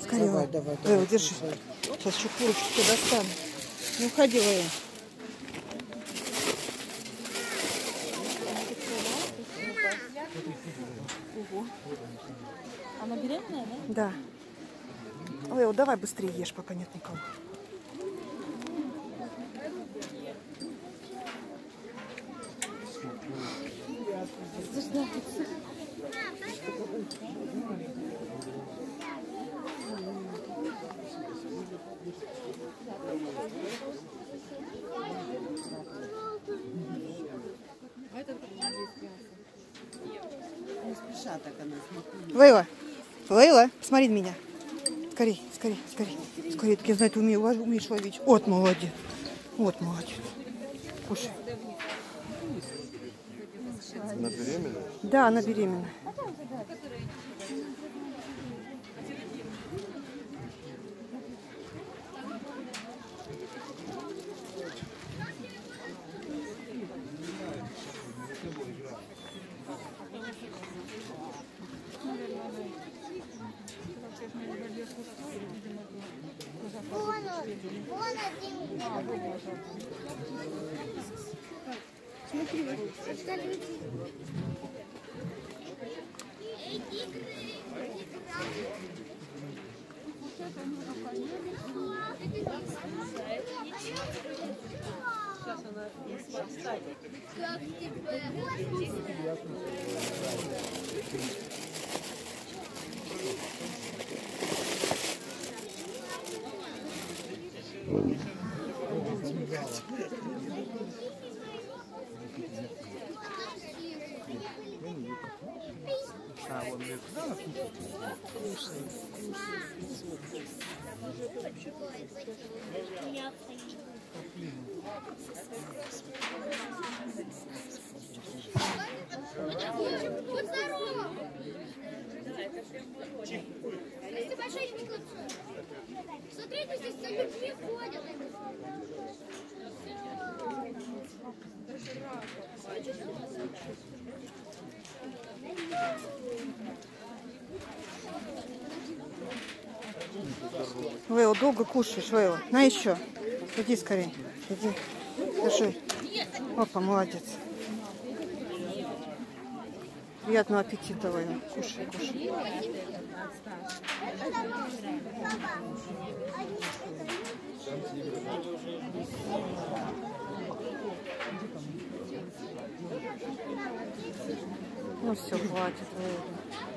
Скорее. Давай. Держи. Сейчас еще курочку достану. Не уходи, Вэй. Она беременная, да? Да. Ой, давай быстрее ешь, пока нет никого. Лейла, посмотри на меня. Скорей. Так я знаю, ты умеешь ловить. Вот молодец. Кушай. Она беременна? Да, она беременна. Сейчас она встанет. Смотрите, здесь за людьми ходят. Вейла, долго кушаешь, Вейла. На еще. Иди скорее. Иди. Держи. Опа, молодец. Приятного аппетита, Вейла. Кушай. Ну все, хватит, Вейла.